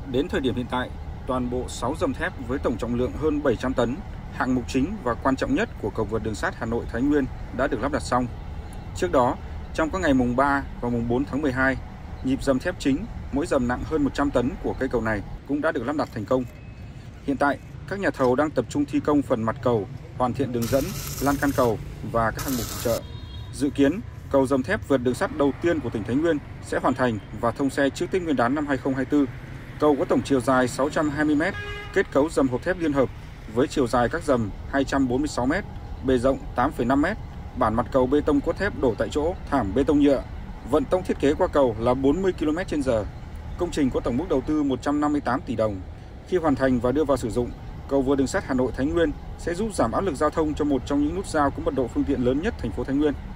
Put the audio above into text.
Đến thời điểm hiện tại, toàn bộ 6 dầm thép với tổng trọng lượng hơn 700 tấn, hạng mục chính và quan trọng nhất của cầu vượt đường sắt Hà Nội - Thái Nguyên đã được lắp đặt xong. Trước đó, trong các ngày mùng 3 và mùng 4 tháng 12, nhịp dầm thép chính, mỗi dầm nặng hơn 100 tấn của cây cầu này cũng đã được lắp đặt thành công. Hiện tại, các nhà thầu đang tập trung thi công phần mặt cầu, hoàn thiện đường dẫn, lan can cầu và các hạng mục phụ trợ. Dự kiến, cầu dầm thép vượt đường sắt đầu tiên của tỉnh Thái Nguyên sẽ hoàn thành và thông xe trước Tết Nguyên đán năm 2024. Cầu có tổng chiều dài 620 m, kết cấu dầm hộp thép liên hợp với chiều dài các dầm 246 m, bề rộng 8,5 m, bản mặt cầu bê tông cốt thép đổ tại chỗ, thảm bê tông nhựa. Vận tốc thiết kế qua cầu là 40 km/h. Công trình có tổng mức đầu tư 158 tỷ đồng. Khi hoàn thành và đưa vào sử dụng, cầu vượt đường sắt Hà Nội - Thái Nguyên sẽ giúp giảm áp lực giao thông cho một trong những nút giao có mật độ phương tiện lớn nhất thành phố Thái Nguyên.